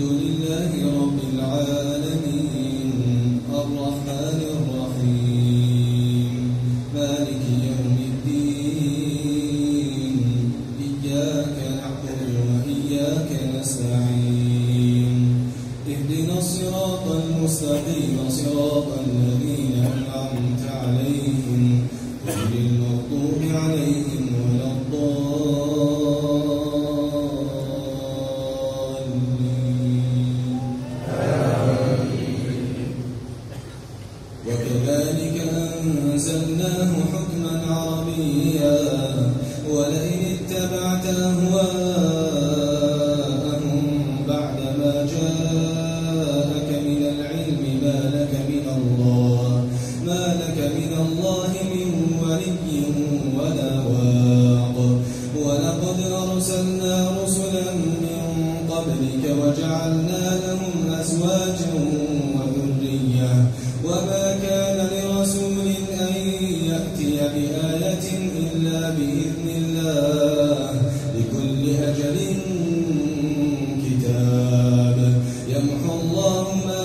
الحمد لله رب العالمين الرحمن الرحيم مالك يوم الدين إياك نعبد وإياك نستعين اهدنا الصراط المستقيم صراط الذين أنعمت عليهم غير المغضوب عليهم ولا وكذلك أنزلناه حكما عربيا ولئن اتبعت أهواءهم بعدما جاءك من العلم ما لك من الله من ولي ولا واق ولقد أرسلنا رسلا من قبلك وجعلنا لهم أزواجا وذرية وما كان لرسول أن يأتي بآية إلا بإذن الله لكل أجل كتاب يمحو الله ما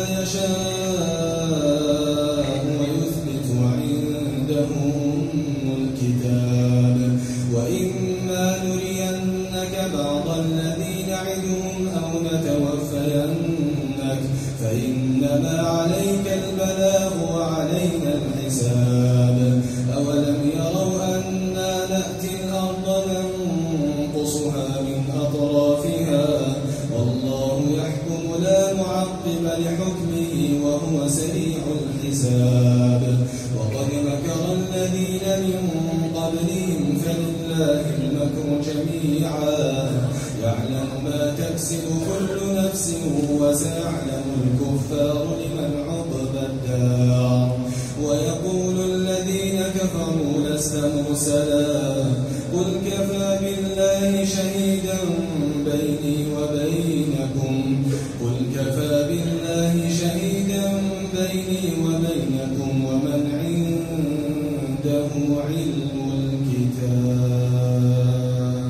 يشاء ويثبت وعنده أم الكتاب وإما نرينك بعض الذي نعدهم أو نتوفينك فإنما عليك البلاغ وعلينا الحساب أولم يروا أنا نأتي الأرض ننقصها من أطرافها والله يحكم لا معقب لحكمه وهو سريع الحساب وقد مكر الذين من قبلهم فلله المكر جميعا يعلم ما تكسب كل نفس وسيعلم الكفار لمن عقبى الدار ويقول الذين كفروا لست مرسلا قل كفى بالله شهيدا بيني وبينكم ومن عنده علم الكتاب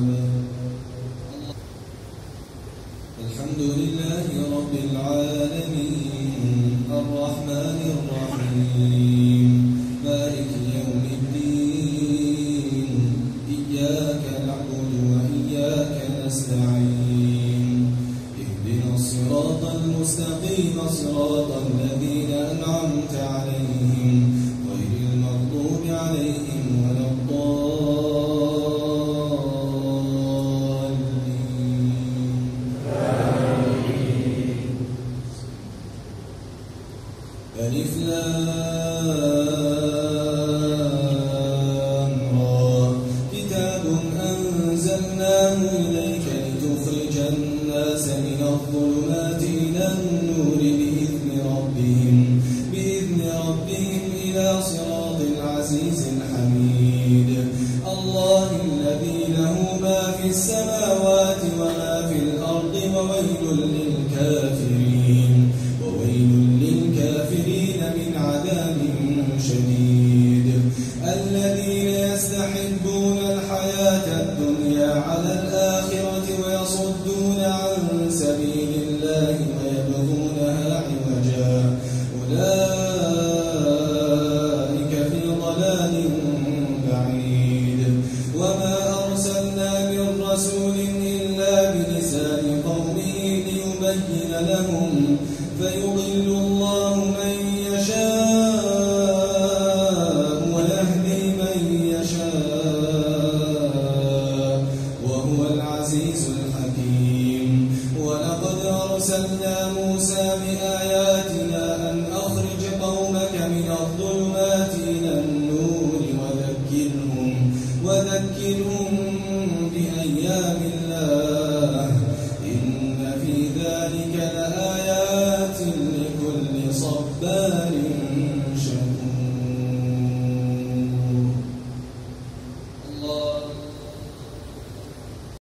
الحمد لله رب العالمين الرحمن الرحيم مالك يوم الدين إياك نعبد وإياك نستعين اهدنا الصراط المستقيم صراط الذين أنعمت عليهم غير المغضوب عليهم ولا ألف لام را كتاب أنزلناه إليك لتخرج الناس من الظلمات إلى النور بإذن ربهم إلى صراط العزيز الحميد الله الذي له ما في السماوات وما في الأرض وويل للكافرين من عذاب شديد الذين يستحبون الحياة الدنيا على الآخرة ويصدون عن سبيل الله ويبغونها عوجا أولئك في ضلال بعيد وما أرسلنا من رسول إلا بلسان قومه ليبين لهم فيضل الله من يشاء ويهدي من يشاء وهو العزيز الحكيم ولقد أرسلنا موسى بآياتنا أن أخرج قومك من الظلمات إلى النور وذكرهم بأيام الله إن في ذلك لآيات لكل صبار